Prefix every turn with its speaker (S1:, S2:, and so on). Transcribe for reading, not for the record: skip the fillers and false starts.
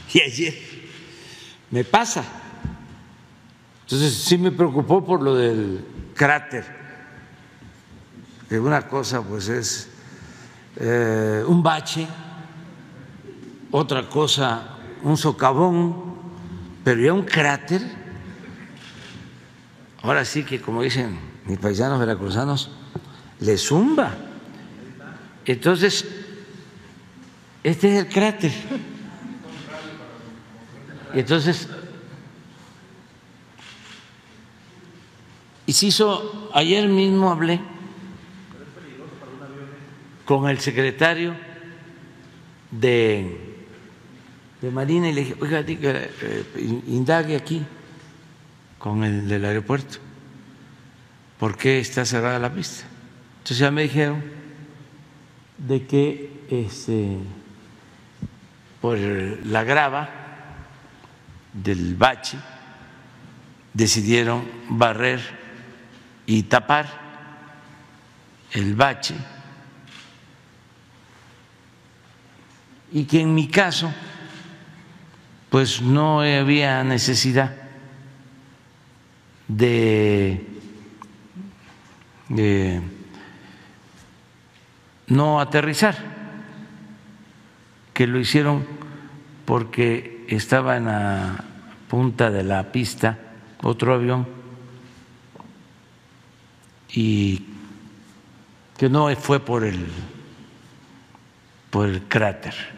S1: Y ayer me pasa. Entonces sí me preocupó por lo del cráter, que una cosa pues es un bache, otra cosa un socavón, pero ya un cráter, ahora sí que como dicen mis paisanos veracruzanos, le zumba. Entonces, este es el cráter. Entonces, y se hizo, ayer mismo hablé con el secretario de Marina y le dije, oiga, indague aquí con el del aeropuerto, ¿por qué está cerrada la pista? Entonces ya me dijeron de que por la grava del bache decidieron barrer y tapar el bache, y que en mi caso pues no había necesidad de no aterrizar, que lo hicieron porque estaba en la punta de la pista otro avión y que no fue por el cráter.